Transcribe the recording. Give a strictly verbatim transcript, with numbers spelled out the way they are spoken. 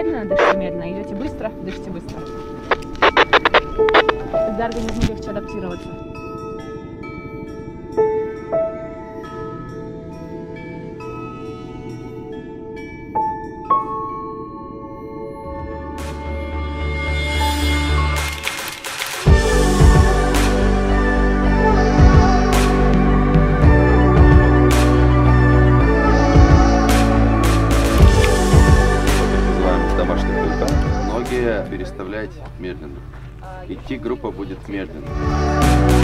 медленно, дышите медленно. Идете быстро, дышите быстро. Тогда организму легче адаптироваться. Переставлять медленно. Идти группа будет медленно.